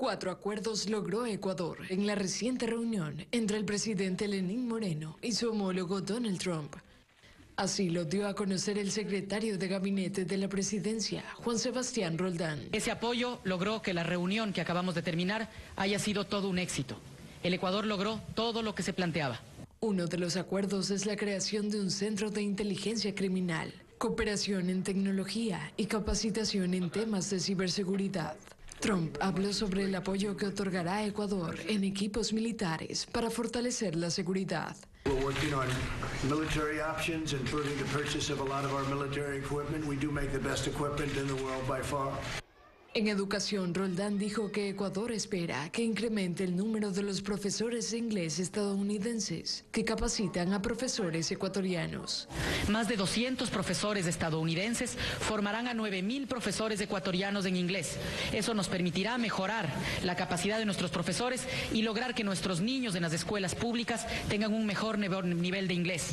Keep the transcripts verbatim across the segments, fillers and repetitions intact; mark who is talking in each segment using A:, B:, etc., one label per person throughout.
A: Cuatro acuerdos logró Ecuador en la reciente reunión entre el presidente Lenín Moreno y su homólogo Donald Trump. Así lo dio a conocer el secretario de Gabinete de la Presidencia, Juan Sebastián Roldán.
B: Ese apoyo logró que la reunión que acabamos de terminar haya sido todo un éxito. El Ecuador logró todo lo que se planteaba.
A: Uno de los acuerdos es la creación de un centro de inteligencia criminal, cooperación en tecnología y capacitación en temas de ciberseguridad. Trump habló sobre el apoyo que otorgará a Ecuador en equipos militares para fortalecer la seguridad.
C: We're working on military options, including the purchase of a lot of our military equipment. We do make the best equipment in the world by far.
A: En educación, Roldán dijo que Ecuador espera que incremente el número de los profesores de inglés estadounidenses que capacitan a profesores ecuatorianos.
B: Más de doscientos profesores estadounidenses formarán a nueve mil profesores ecuatorianos en inglés. Eso nos permitirá mejorar la capacidad de nuestros profesores y lograr que nuestros niños en las escuelas públicas tengan un mejor nivel de inglés.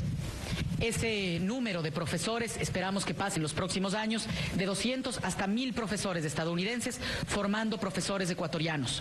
B: Ese número de profesores esperamos que pase en los próximos años de doscientos hasta mil profesores estadounidenses formando profesores ecuatorianos.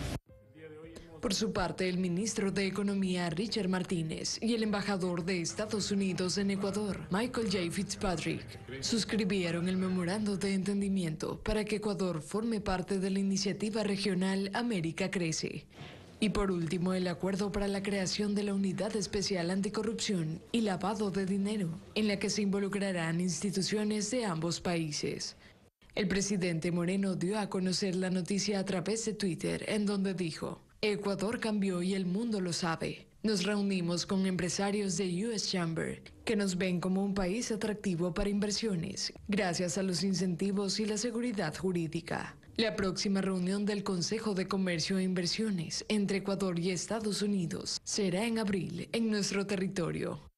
A: Por su parte, el ministro de Economía, Richard Martínez, y el embajador de Estados Unidos en Ecuador, Michael J. Fitzpatrick, suscribieron el memorando de entendimiento para que Ecuador forme parte de la iniciativa regional América Crece. Y por último, el acuerdo para la creación de la Unidad Especial Anticorrupción y Lavado de Dinero, en la que se involucrarán instituciones de ambos países. El presidente Moreno dio a conocer la noticia a través de Twitter, en donde dijo: Ecuador cambió y el mundo lo sabe. Nos reunimos con empresarios de U S Chamber, que nos ven como un país atractivo para inversiones, gracias a los incentivos y la seguridad jurídica. La próxima reunión del Consejo de Comercio e Inversiones entre Ecuador y Estados Unidos será en abril en nuestro territorio.